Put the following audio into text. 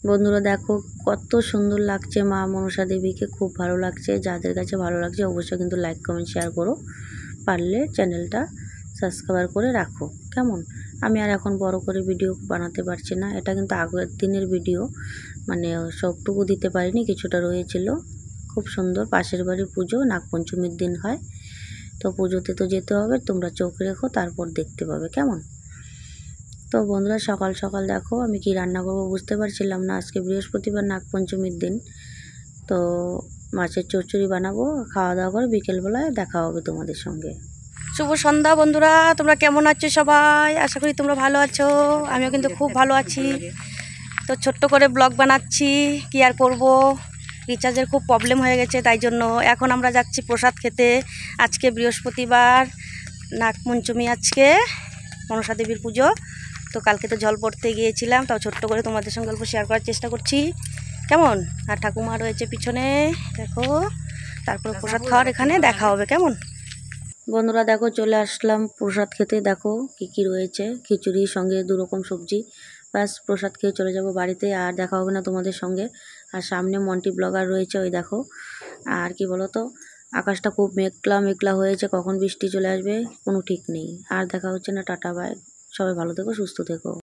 বন্ধুরা দেখো কত সুন্দর লাগছে মা মনসা দেবীকে, খুব ভালো লাগছে। যাদের কাছে ভালো লাগছে অবশ্যই কিন্তু লাইক কমেন্ট শেয়ার করো, পারলে চ্যানেলটা সাবস্ক্রাইব করে রাখো। কেমন? আমি আর এখন বড় করে ভিডিও বানাতে পারছি না, এটা কিন্তু আগের দিনের ভিডিও, মানে সবটুকু দিতে পারিনি, কিছুটা রয়েছিল। খুব সুন্দর পাশের বাড়ির পুজো, নাগপঞ্চমীর দিন হয়, তো পুজোতে তো যেতে হবে, তোমরা চোখ রেখো তারপর দেখতে পাবে। কেমন? তো বন্ধুরা সকাল সকাল দেখো আমি কি রান্না করব বুঝতে পারছিলাম না। আজকে বৃহস্পতিবার, নাগপঞ্চমীর দিন, তো মাছের চচ্চড়ি বানাবো। খাওয়া দাওয়া করে বিকেলবেলায় দেখা হবে তোমাদের সঙ্গে। শুভ সন্ধ্যা বন্ধুরা, তোমরা কেমন আছো সবাই? আশা করি তোমরা ভালো আছো, আমিও কিন্তু খুব ভালো আছি। তো ছোট্ট করে ব্লগ বানাচ্ছি, কি আর করব, রিচার্জের খুব প্রবলেম হয়ে গেছে, তাই জন্য এখন আমরা যাচ্ছি প্রসাদ খেতে। আজকে বৃহস্পতিবার, নাগপঞ্চমী, আজকে মনসা দেবীর পুজো। তো কালকে তো জল পড়তে গিয়েছিলাম, তাও ছোট্ট করে তোমাদের সঙ্গে গল্প শেয়ার করার চেষ্টা করছি। কেমন? আর ঠাকুমা রয়েছে পিছনে, দেখো। তারপরে প্রসাদ খাওয়ার এখানে দেখা হবে। কেমন বন্ধুরা? দেখো চলে আসলাম প্রসাদ খেতে। দেখো কি কি রয়েছে, খিচুড়ির সঙ্গে 2 রকম সবজি। ব্যাস প্রসাদ খেয়ে চলে যাব বাড়িতে, আর দেখা হবে না তোমাদের সঙ্গে। আর সামনে মন্টি ব্লগার রয়েছে, ওই দেখো। আর কি বলো তো, আকাশটা খুব মেঘলা মেঘলা হয়েছে, কখন বৃষ্টি চলে আসবে কোনো ঠিক নেই। আর দেখা হচ্ছে না, টাটা বাই। সবাই ভালো থেকো, সুস্থ থেকো।